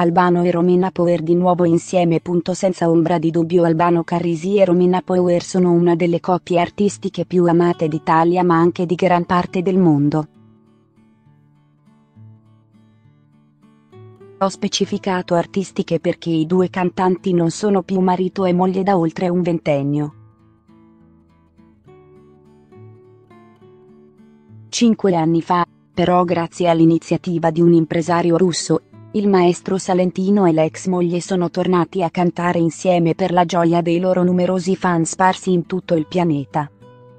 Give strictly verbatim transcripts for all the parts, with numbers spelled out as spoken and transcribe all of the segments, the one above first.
Albano e Romina Power di nuovo insieme. Senza ombra di dubbio Albano Carrisi e Romina Power sono una delle coppie artistiche più amate d'Italia ma anche di gran parte del mondo. Ho specificato artistiche perché i due cantanti non sono più marito e moglie da oltre un ventennio. Cinque anni fa, però, grazie all'iniziativa di un impresario russo, il maestro salentino e l'ex moglie sono tornati a cantare insieme per la gioia dei loro numerosi fan sparsi in tutto il pianeta.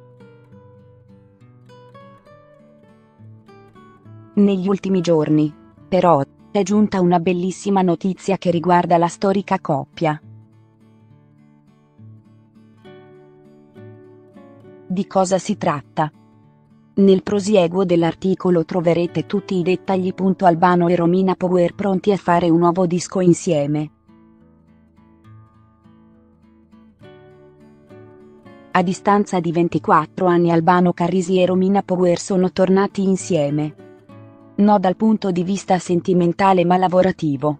Negli ultimi giorni, però, è giunta una bellissima notizia che riguarda la storica coppia. Di cosa si tratta? Nel prosieguo dell'articolo troverete tutti i dettagli. Albano e Romina Power pronti a fare un nuovo disco insieme. A distanza di ventiquattro anni Albano Carrisi e Romina Power sono tornati insieme. No dal punto di vista sentimentale ma lavorativo.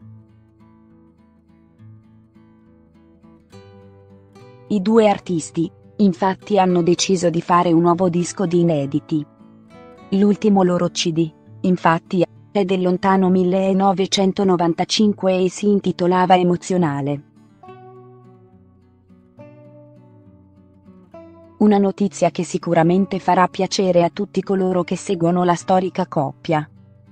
I due artisti, infatti, hanno deciso di fare un nuovo disco di inediti. L'ultimo loro C D, infatti, è del lontano millenovecentonovantacinque e si intitolava Emozionale. Una notizia che sicuramente farà piacere a tutti coloro che seguono la storica coppia.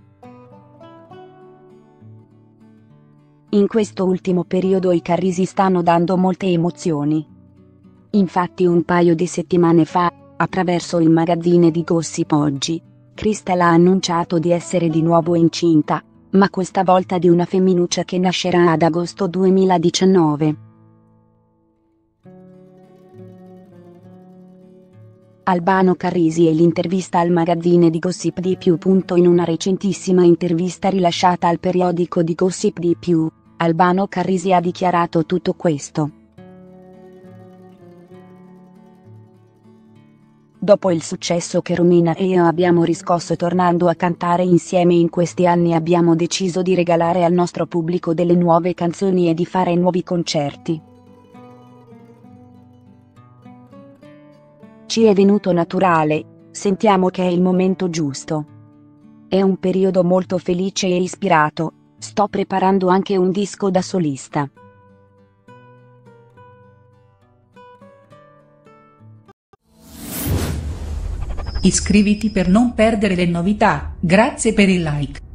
In questo ultimo periodo i Carrisi stanno dando molte emozioni. Infatti un paio di settimane fa, attraverso il magazzine di Gossip Oggi, Crystal ha annunciato di essere di nuovo incinta, ma questa volta di una femminuccia che nascerà ad agosto duemiladiciannove. Albano Carrisi e l'intervista al magazzine di Gossip di più. In una recentissima intervista rilasciata al periodico di Gossip di più, Albano Carrisi ha dichiarato tutto questo. Dopo il successo che Romina e io abbiamo riscosso tornando a cantare insieme in questi anni, abbiamo deciso di regalare al nostro pubblico delle nuove canzoni e di fare nuovi concerti. Ci è venuto naturale, sentiamo che è il momento giusto. È un periodo molto felice e ispirato, sto preparando anche un disco da solista. Iscriviti per non perdere le novità, grazie per il like.